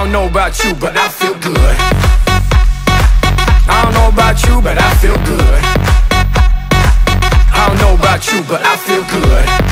don't know about you, but I feel good. I don't know about you, but I feel good. I don't know about you, but I feel good.